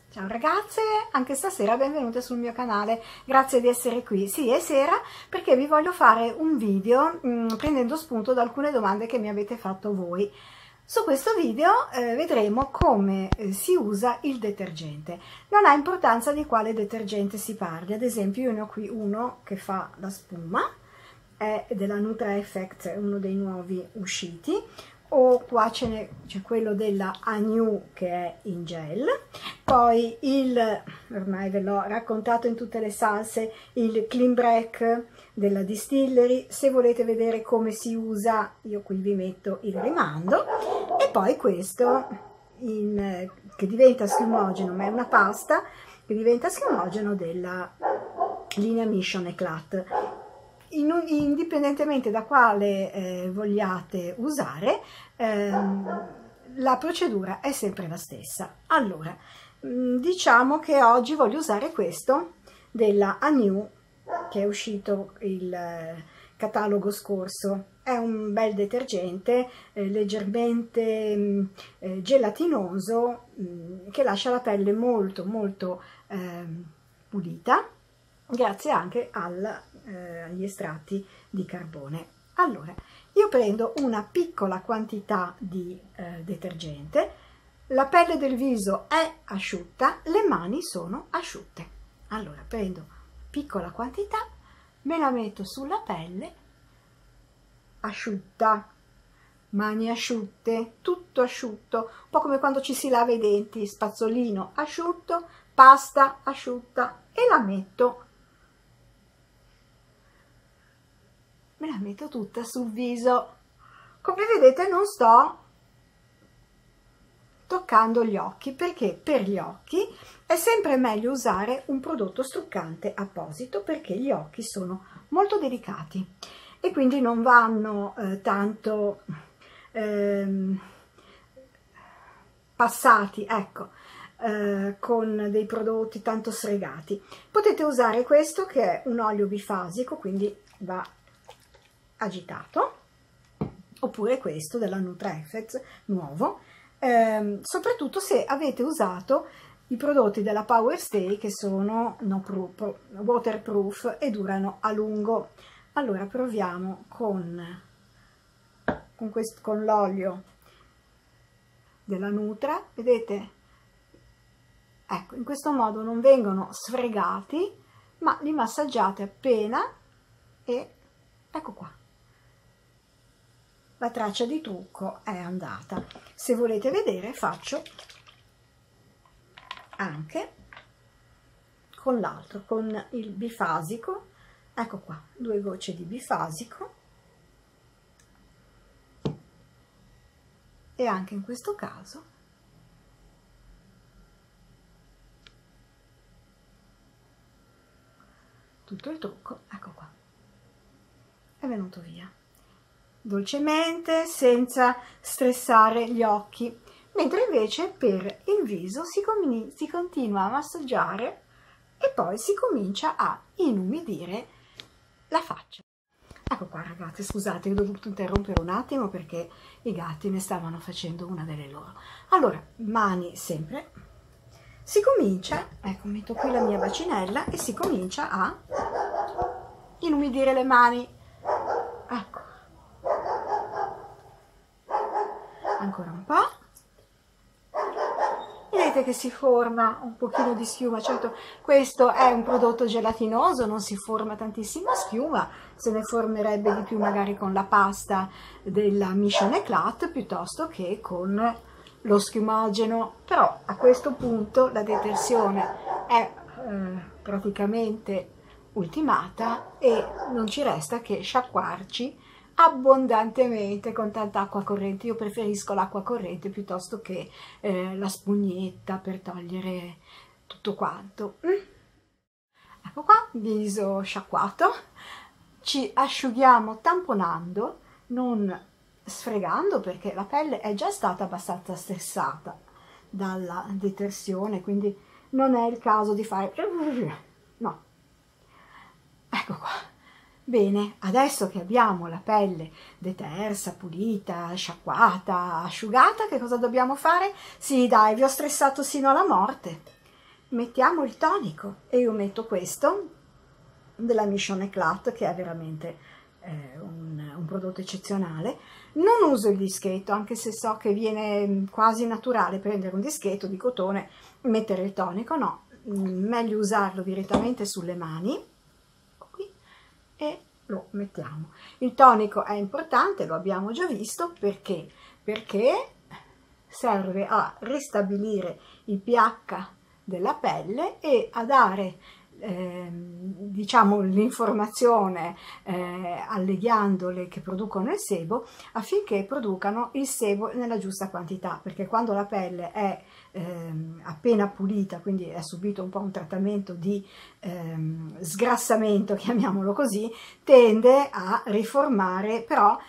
Ciao ragazze, anche stasera benvenute sul mio canale, grazie di essere qui. Sì, è sera perché vi voglio fare un video prendendo spunto da alcune domande che mi avete fatto voi. Su questo video vedremo come si usa il detergente. Non ha importanza di quale detergente si parli, ad esempio io ne ho qui uno che fa la spuma, è della Nutra Effect, uno dei nuovi usciti, o qua c'è quello della Anew che è in gel, poi ormai ve l'ho raccontato in tutte le salse, il Clean Break della Distillery. Se volete vedere come si usa, io qui vi metto il rimando, e poi questo che diventa schiumogeno, ma è una pasta che diventa schiumogeno della linea Mission Eclat. Indipendentemente da quale vogliate usare, la procedura è sempre la stessa. Allora, diciamo che oggi voglio usare questo della Anew, che è uscito il catalogo scorso. È un bel detergente leggermente gelatinoso, che lascia la pelle molto molto pulita, grazie anche agli estratti di carbone. Allora, io prendo una piccola quantità di detergente, la pelle del viso è asciutta, le mani sono asciutte. Allora, prendo piccola quantità, me la metto sulla pelle, asciutta, mani asciutte, tutto asciutto, un po' come quando ci si lava i denti, spazzolino asciutto, pasta asciutta, e me la metto tutta sul viso. Come vedete non sto toccando gli occhi, perché per gli occhi è sempre meglio usare un prodotto struccante apposito, perché gli occhi sono molto delicati e quindi non vanno tanto passati, ecco, con dei prodotti tanto sfregati. Potete usare questo che è un olio bifasico, quindi va agitato, oppure questo della Nutra Effect nuovo, soprattutto se avete usato i prodotti della Power Stay, che sono waterproof e durano a lungo. Allora proviamo con l'olio della Nutra, vedete? Ecco, in questo modo non vengono sfregati, ma li massaggiate appena e ecco qua. La traccia di trucco è andata. Se volete vedere, faccio anche con l'altro, con il bifasico. Ecco qua, 2 gocce di bifasico, e anche in questo caso tutto il trucco, ecco qua, è venuto via dolcemente, senza stressare gli occhi, mentre invece per il viso si continua a massaggiare e poi si comincia a inumidire la faccia. Ecco qua ragazzi, scusate, ho dovuto interrompere un attimo perché i gatti ne stavano facendo una delle loro. Allora, mani sempre, si comincia, ecco, metto qui la mia bacinella e si comincia a inumidire le mani, ecco. Ancora un po', vedete che si forma un pochino di schiuma. Certo, questo è un prodotto gelatinoso, non si forma tantissima schiuma, se ne formerebbe di più magari con la pasta della Mission Eclat piuttosto che con lo schiumogeno, però a questo punto la detersione è praticamente ultimata e non ci resta che sciacquarci abbondantemente con tanta acqua corrente. Io preferisco l'acqua corrente piuttosto che la spugnetta per togliere tutto quanto. Ecco qua, viso sciacquato, ci asciughiamo tamponando, non sfregando, perché la pelle è già stata abbastanza stressata dalla detersione, quindi non è il caso di fare no. Ecco qua. Bene, adesso che abbiamo la pelle detersa, pulita, sciacquata, asciugata, che cosa dobbiamo fare? Sì, dai, vi ho stressato sino alla morte. mettiamo il tonico, e io metto questo della Mission Eclat, che è veramente un prodotto eccezionale. Non uso il dischetto, anche se so che viene quasi naturale prendere un dischetto di cotone e mettere il tonico. No, meglio usarlo direttamente sulle mani, qui, e lo mettiamo. Il tonico è importante, lo abbiamo già visto, perché serve a ristabilire il pH della pelle e a dare diciamo l'informazione alle ghiandole che producono il sebo, affinché producano il sebo nella giusta quantità, perché quando la pelle è appena pulita, quindi ha subito un po' un trattamento di sgrassamento, chiamiamolo così, tende a riformare, però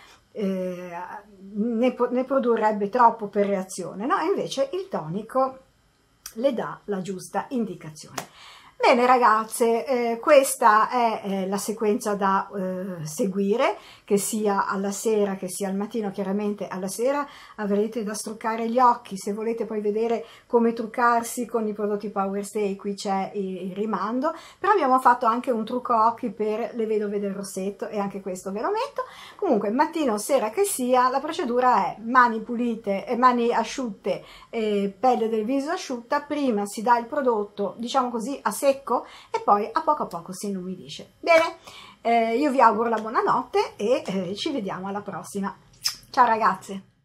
ne produrrebbe troppo per reazione, no? E invece il tonico le dà la giusta indicazione. Bene ragazze, questa è la sequenza da seguire, che sia alla sera che sia al mattino. Chiaramente alla sera avrete da struccare gli occhi. Se volete poi vedere come truccarsi con i prodotti Power Stay, qui c'è il rimando, però abbiamo fatto anche un trucco occhi per le vedove del rossetto, e anche questo ve lo metto. Comunque mattino o sera che sia, la procedura è mani pulite e mani asciutte, pelle del viso asciutta. Prima si dà il prodotto, diciamo così, a secco, e poi a poco si inumidisce. Bene, io vi auguro la buonanotte e ci vediamo alla prossima. Ciao ragazze!